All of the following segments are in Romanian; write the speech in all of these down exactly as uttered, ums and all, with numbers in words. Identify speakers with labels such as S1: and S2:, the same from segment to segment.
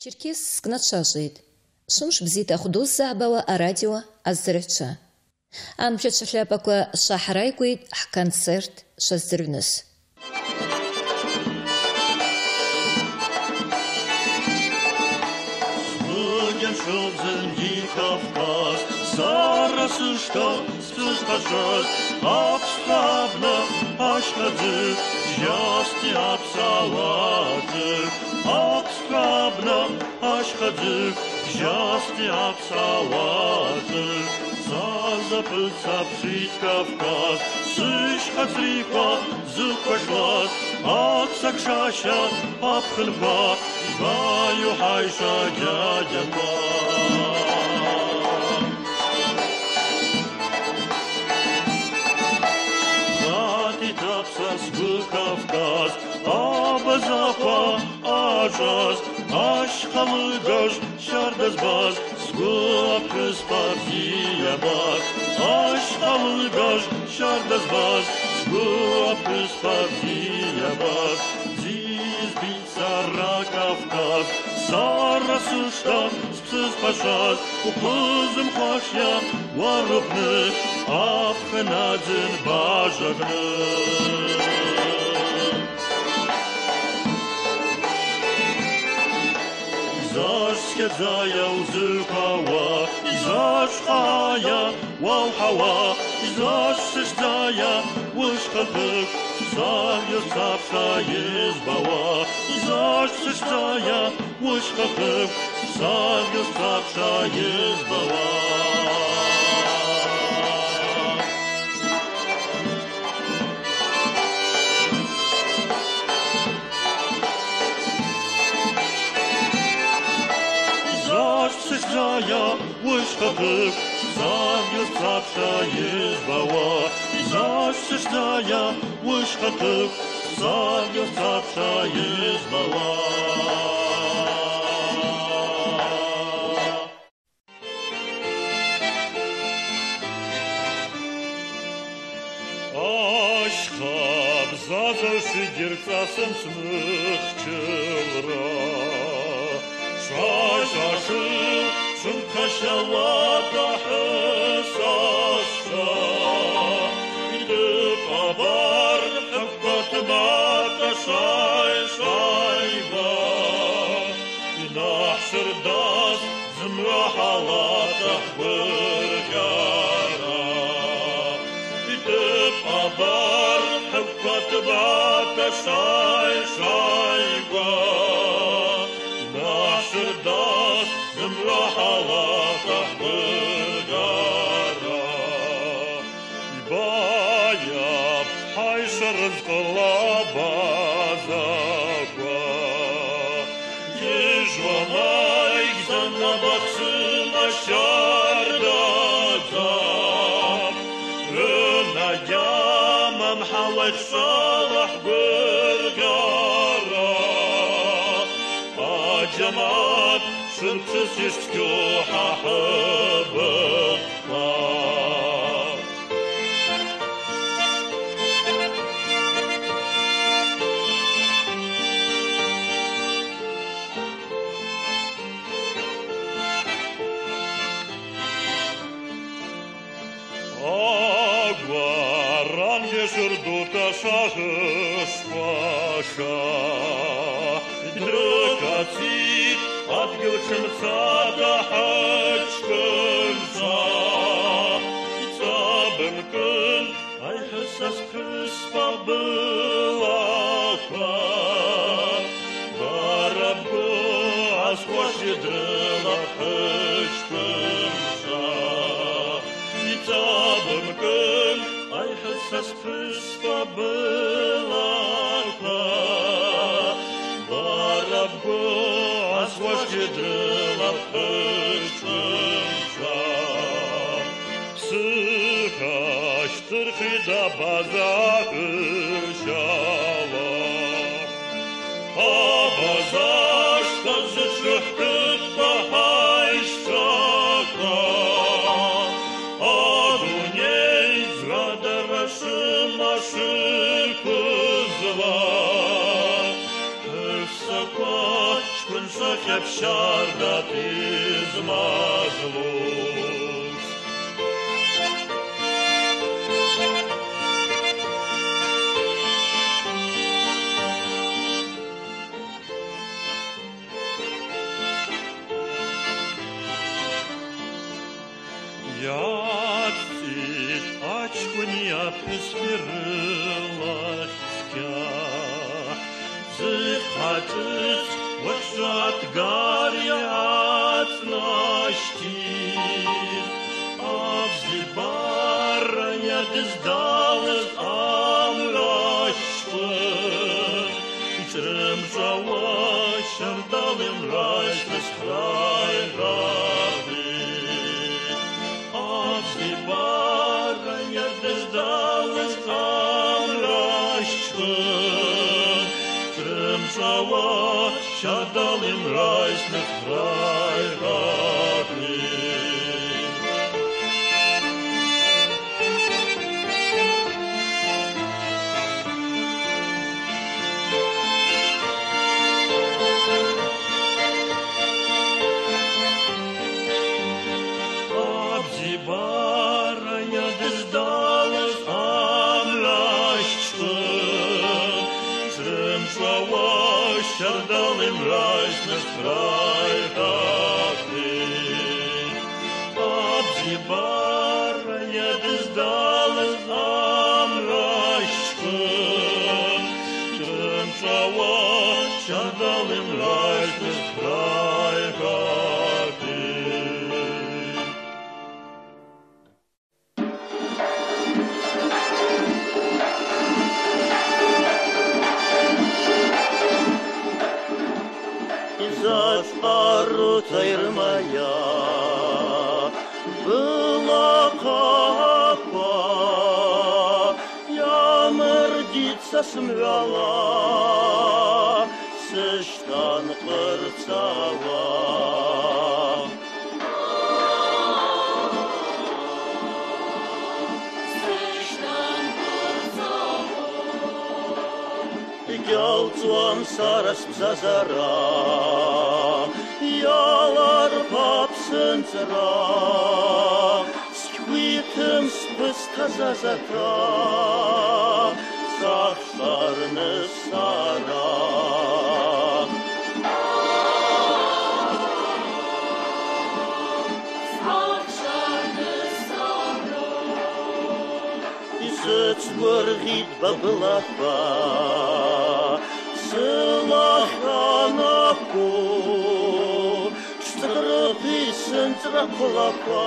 S1: Черкесск натшажит. Шумш бзита худуз забава а радио аззрча. Амчат шляпаква шахрайкуит концерт шаздырнус.
S2: Кавказ, Сарасышта, Спускашаз, Абставна, Ашкадзы, Счастье Абсаладзы, Абставна, Ашкадзы, Счастье Абсаладзы, Зазапыца пшить Кавказ, Сышхацрика, Зукашлаз, Аксакшаща, Абхынба, Гаю Хайша Дядяба. Кавказ, Абазапа, Ажаз, Ашхалыгаш, Шардазбаз, Сгуапкыз партиябаз, Ашхалыгаш, Шардазбаз, Сгуапкыз партиябаз, Зизбицара Кавказ, Сарасышта, Спсыз пашаз, Укызым хашья, Варупны, Абханадзин бажагны. Зашкедзая узыкава, Зашхая валхава, Зашшдая вышкатык, Завьюз цапша избава, Зашшдая вышкатык, Завьюз цапша избава. Зашшдая вышкатык, Завьюз цапша избава, Зашшдая вышкатык, Завьюз цапша избава. Aşkab zazışı girtasım smıkçılra, Şaşaşı şunkaşalata hısasça, İdip abar hıkkatmata şay şayba, İnahşırdaz zımrahalata hırgara, İdip abar hıkkatmata şay şayba, Şırdas zımrahalata hırgara, İbayab hayşarız kılaba zakva, Yejvanay gzana baksın aşardazam, Rınayamam halayt şalah hırgara, Cemaat şıntsız iştkü hahıbıklar. Agvaran geçirdu taşahış paşa, Drăgățit, adgălcânța da hăcălța, Ițabăm când ai hăsas câspa bălaca, Varabgă ascoași drăla hăcălța, Ițabăm când ai hăsas câspa bălaca, Rabbo aswashidrila hırçınca, Sıhaştır hıda baza hırşala, Abazaşta zışıhkıt bahayşaka, Adunyey zradaraşı maşı kızla, Şkınsa Охеп шардат измазлус. Яцит очкуния присвирылась тя, Зыхатыц вошат горят наштит, Авзибарая дыздалыз амрашпы, Ичрым жава шардалым райсныс крайрады. Авзибарая дыздалыз амрашпы, Шава шардалым райсных крайрады. Абзибарая дыздалась амрашчы, Шава шардалым райсных крайрады. Абзибарая дыздалась амрашчы, Шава шардалым райсных крайрады. Арутайрмая была капа, ямырдица смрала, сыштан кырцава. Ялцуан сарас бзазара, Ялар папсынцыра, Сквитым спыста зазата, Сахшарны сара. Исыц выргит баблафа, Сылаханаку, Штырпи сынтракулака,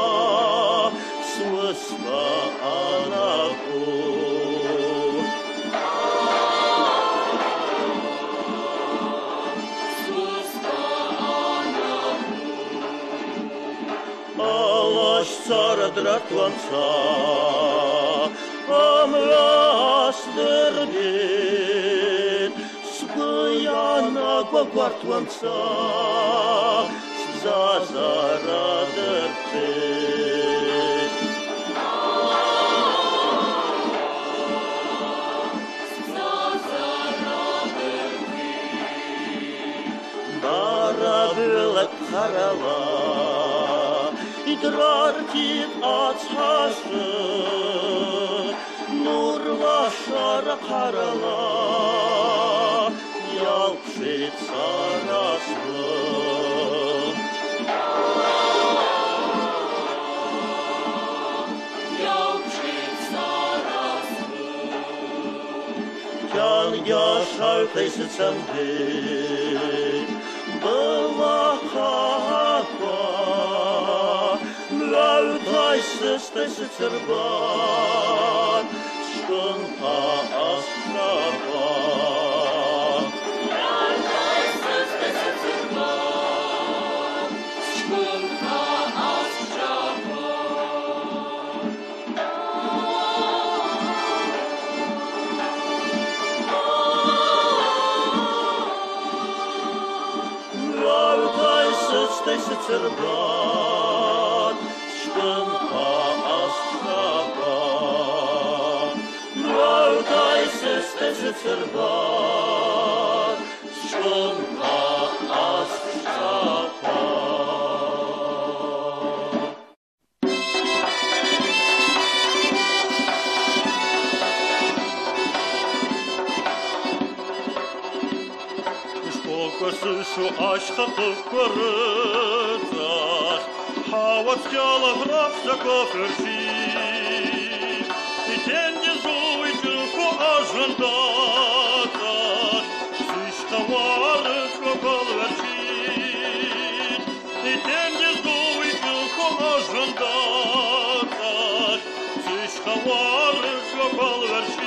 S2: Свысла анаку. Алаш цара дратванца, Амрастырбит, Скуяна гвартванца, Зазарадырбит. Барабылык карала, Идрартит ацхашы, Нурла шара карала, Ялпшит сараслы. Ялпшит сараслы. Кян яшар тайсыцамдит, Была капа, Мраутай сыстайсыцырбат, Шкынка астрава. Мраутай сыстайсыцырбат, Шкынка астрава. Мраутай сыстайсыцырбат, Шкынка астрава. Мраутай сыстайсыцырбат, Шкынка астрава. أشخط كرتاح حاوت يلا برافسك وفرشي تنجزو يجلكو أجنداتاح سيش خوارك وقلورشي تنجزو يجلكو أجنداتاح سيش خوارك وقلورشي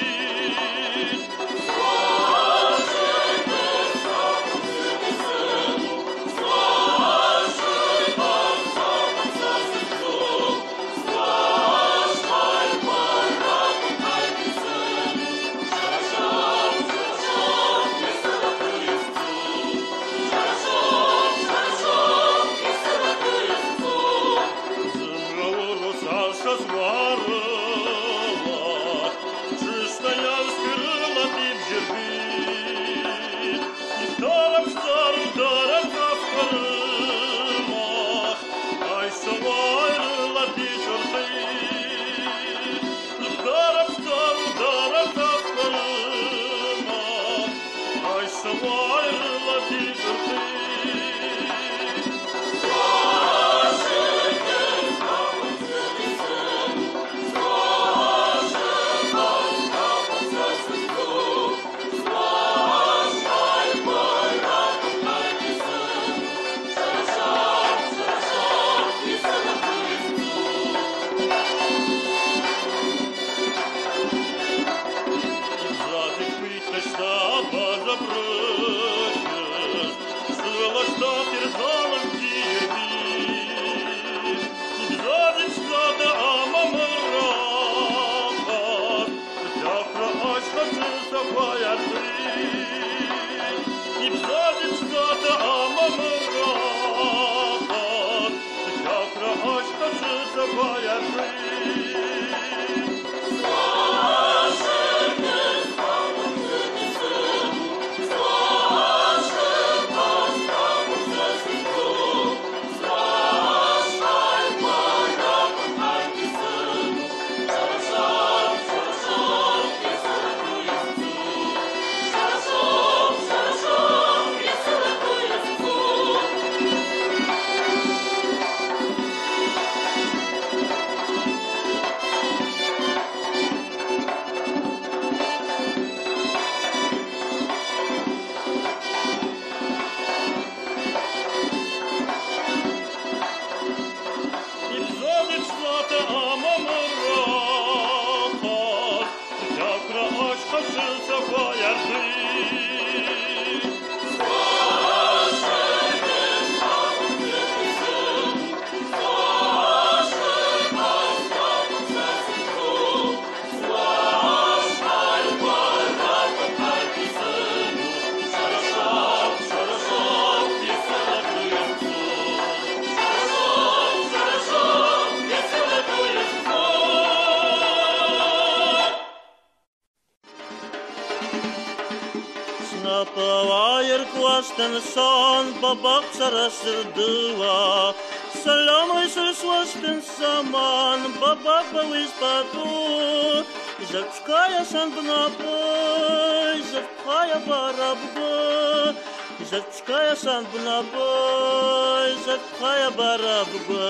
S3: Son babak sarasırdıva Salam aysul swastin saman babak bawis patu Zavkaya san bnaboy Zavkaya barabgo Zavkaya san bnaboy Zavkaya barabgo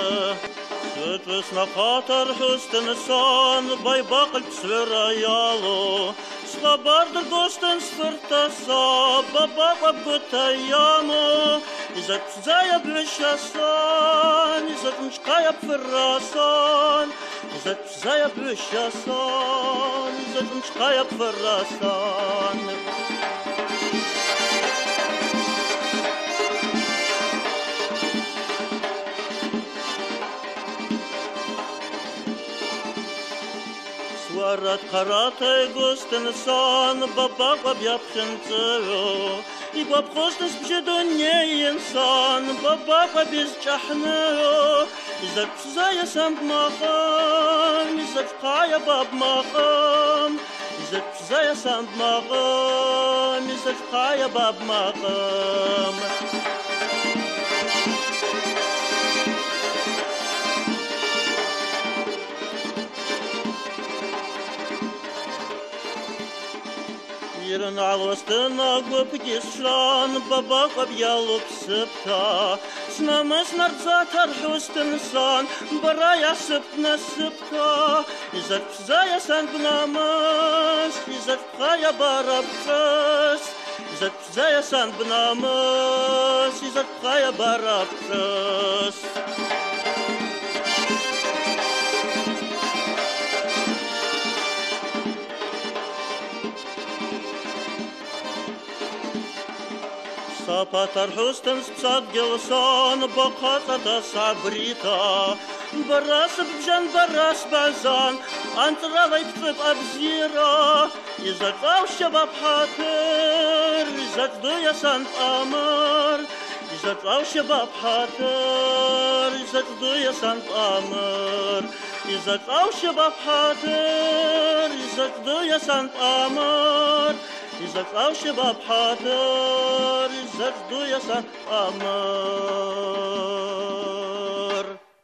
S3: Svetves na katar hustin son Bay bakal psvera yalo Schabarder gosten sfirtasa, baba babgotayamo, izat zaya blishasan, izat mshkaya pferasan, izat zaya blishasan, izat mshkaya pferasan. Сварат каратай гостен сан, баба бабьяпхенцево, и бабхостес бжедонне инсан, баба бабизчахнео, изак зая сам махам, изак кая баб махам, изак зая сам махам, изак кая баб махам. Налостына губгишан бабака бьялуп сыпта Снамас нарцатар хустынсан барая сыпна сыпта Изат пзая сан бнамас Изат пхая барабхас Изат пзая сан бнамас Изат пхая барабхас Сапатар хустын спсат гелсан бақата да сабрита Барас бжан барас базан Антралай птып абзира Изат аушаба пхатыр Изат дуясан амар Изат аушаба пхатыр Изат дуясан амар Изат аушаба пхатыр Изат дуясан амар Изат аушаба пхатыр Изат дуясан амар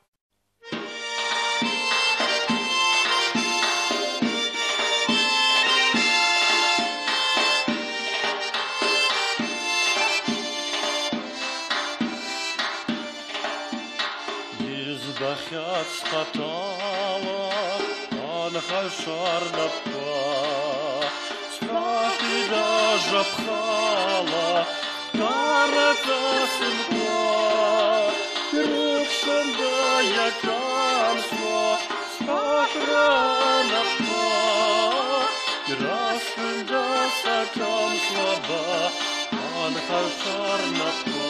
S3: Избахят скатала Анхай шарнапка Спати даже пхала Тарата сынка Рыкшен да якамсва Спахранапка Расын да сакамсва ба Анхай шарнапка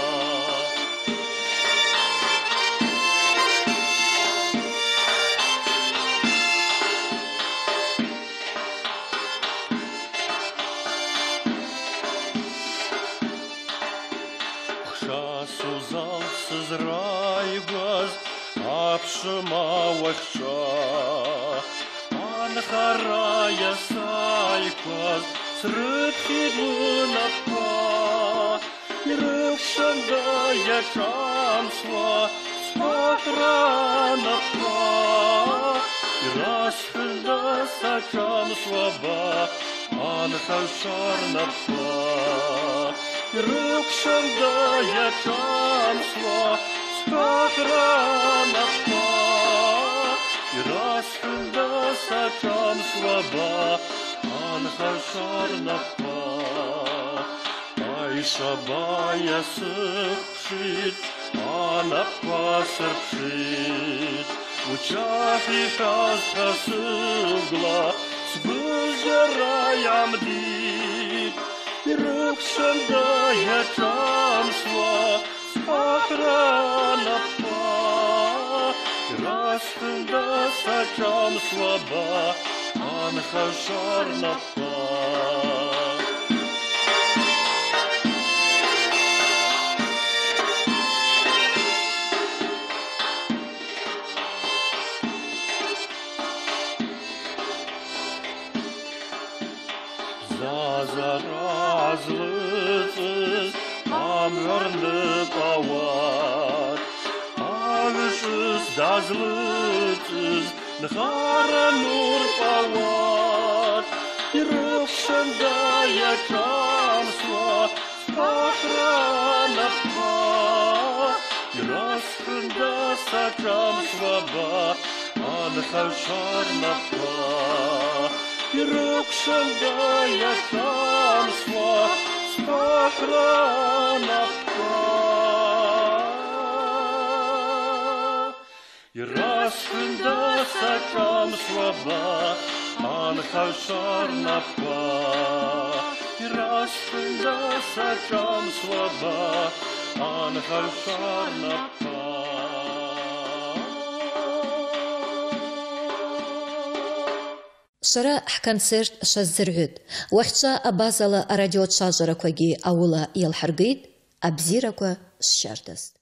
S3: Сузалсыз райгаз апшыма вахша Анхарая сайказ срыпхидунапка Ирыкшанда якамсва спахранапка Ирасхында сакамсва ба Анхашарнапка Рыкшанда якамсва спахранапка Ирасхында сакамсва ба Анхашарнапка Айшабая сыпшит Анапка сырпшит Учахи хасхасыгла Сбызжараям дит Рыкшанда якамсва спахранапка Ирасхында сакамсва ба Анхашарнапка Заразлыцыз амёрны павар Алышыз дазлыцыз нхара нур павар Ирыкшында якамсва спахранапка Ирасхында сакамсва ба Анхашарнапка Ирыкшында якамсва спахранапка Ирасхында сакамсва ба Анхашарнапка Ирасхында сакамсва ба Анхашарнапка
S1: Шара ҳконцерт шаззыргӏвытӏ. Уахьчӏва абазала арадиотшважвараквагьи ауыла йалхӏыргитӏ, абзираква швщардаз.